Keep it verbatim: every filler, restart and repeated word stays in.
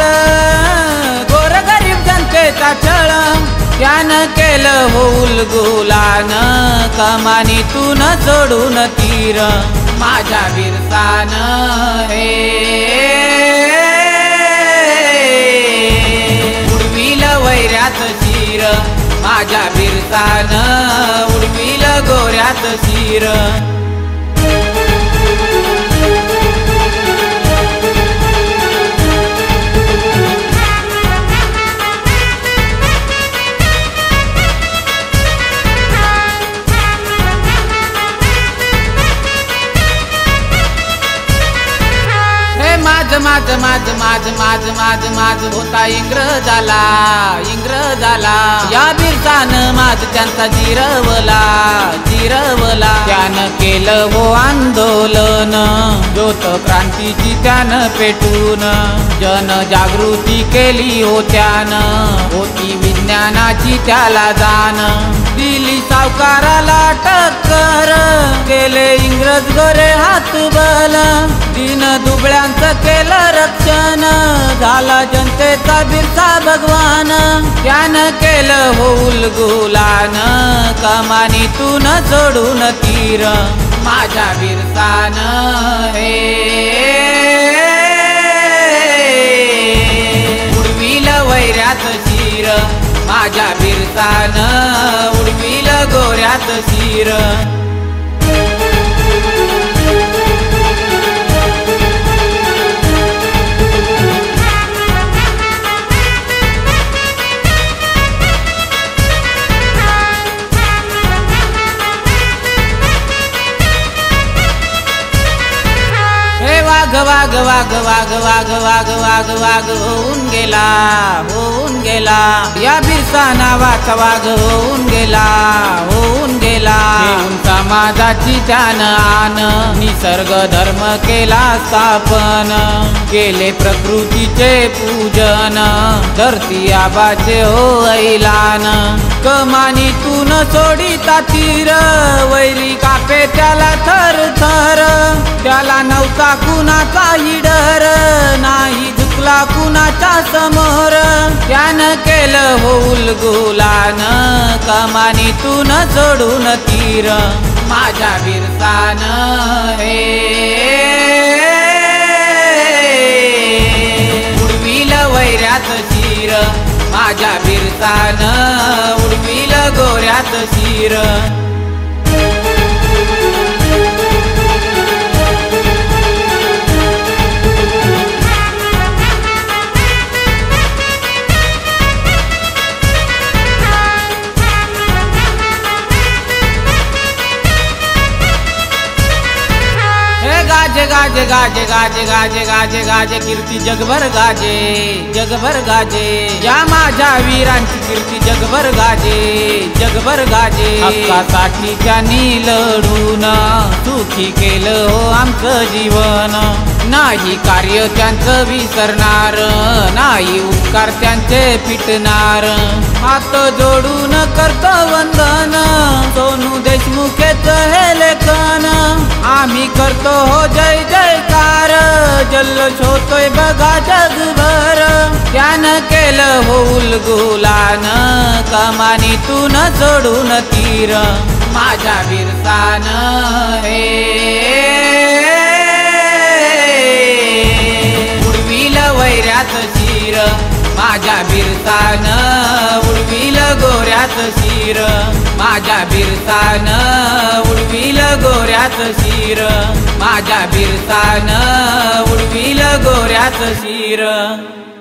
गोर गरीब जनतेचा छळ त्यानं केलं हो उलगुलान, कमानीतून सोडून तीर माझ्या बिरसानं हे उडविल वैऱ्यात शिर, माझ्या बिरसानं उडविल गोऱ्यात शिर। माझ माझ माझ माझ माझ माझ माझ होता इंग्रजाला इंग्रजाला, या बिरसानं माझ त्यांचा जिरवला जिरवला। त्यानं केलं हो आंदोलन, ज्योत क्रांतीची त्यानं पेटून जनजागृती केली हो त्यानं, होती विज्ञानाची त्याला जाण। दिली सावकाराला टक्कर, केले इंग्रज गोरे हात बल, दीन दुबळ्यांचं केलं रक्षण, झाला जनतेचा बिरसा भगवान। त्यानं केलं हो उलगुलान, कमानीतून सोडून तीर माझ्या बिरसानं हे उडविल वैऱ्यात शिर, माझ्या बिरसानं उडविल गोऱ्यात शिर। वाघ वाघ वाघ वाघ वाघ वाघ वाघ वाघ होऊन गेला होऊन गेला, या बिरसा नावाचा वाघ होऊन गेला होऊन गेला। समाजाची त्यानं आन, निसर्ग धर्म केला स्थापन, केले प्रकृतीचे पूजन, धरती आबाचे हो ऐलान। कमानीतून सोडिता तीर, वैरी कापे त्याला थर थर, त्याला नव्हता कुणाचाही डर, नाही झुकला कुणाच्या समोर। त्यानं केलं हो उलगुलान, कमानीतून सोडून तीर माझ्या बिरसानं हे उडविल वैऱ्यात शिर, माझ्या बिरसानं उडविल गोऱ्यात शिर। गाजे गाजे गाजे गाजे गाजे गाजे गाजे कीर्ती जगभर गाजे जगभर गाजे, या माझ्या वीरांची कीर्ती जगभर गाजे जगभर गाजे। हक्कासाठी त्यांनी लढून सुखी केलं हो आमचं जीवन, नाही कार्य त्यांचं विसरणार, नाही उपकार त्यांचे फिटणार। हात जोडून करतो वंदन, सोनू देशमुखेचं हे लेखन, आम्ही करतो हो जय जयकार, जल्लोष होतोय बघा जगभर। त्यानं केलं हो उलगुलान, कमानीतून सोडून तीर माझ्या बिरसानं हे उडविल वैऱ्यात शिर, माझ्या बिरसानं उडविल गोऱ्यात शिर, माझ्या बिरसानं उडविल गोऱ्यात शिर, माझ्या बिरसानं उडविल गोऱ्यात शिर।